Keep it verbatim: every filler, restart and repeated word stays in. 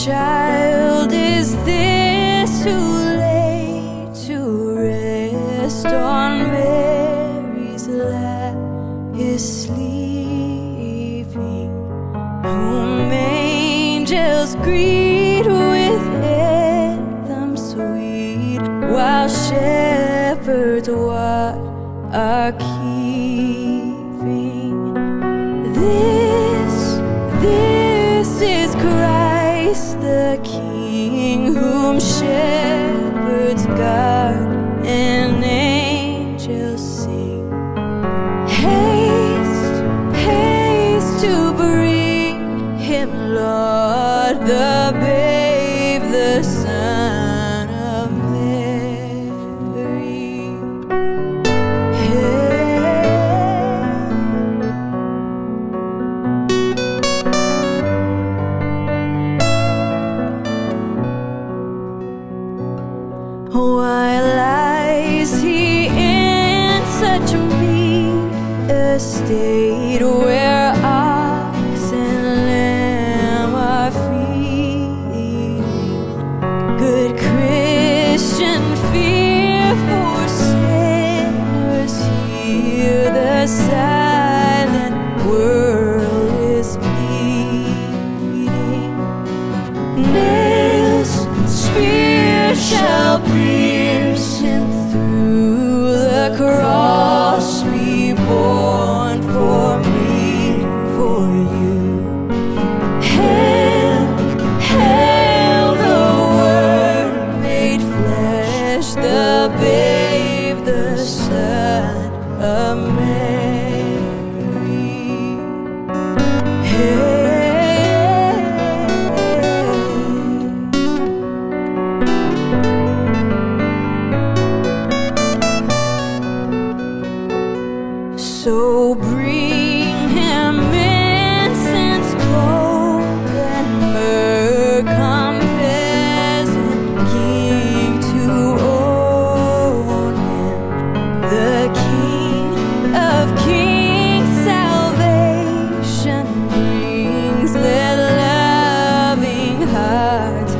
child is this who lay to rest on Mary's lap is sleeping, whom angels greet with anthem sweet, while shepherds watch are keeping. This, this is Christ the King, whom shepherds guard and angels sing. Haste, haste to bring him, Lord, the babe, the Son of Mary. Why lies he in such mean estate, where ox and lamb are feeding? Good Christian, fear for sinners here, the silent world is pleading. Nails, spears shall pierce him through, the cross be born for me, for you. Hail, hail the Word made flesh, the babe, the Son of Mary. Hail. So bring him incense, gold, and myrrh, come peasant king to own him, the King of kings, salvation brings. Let loving hearts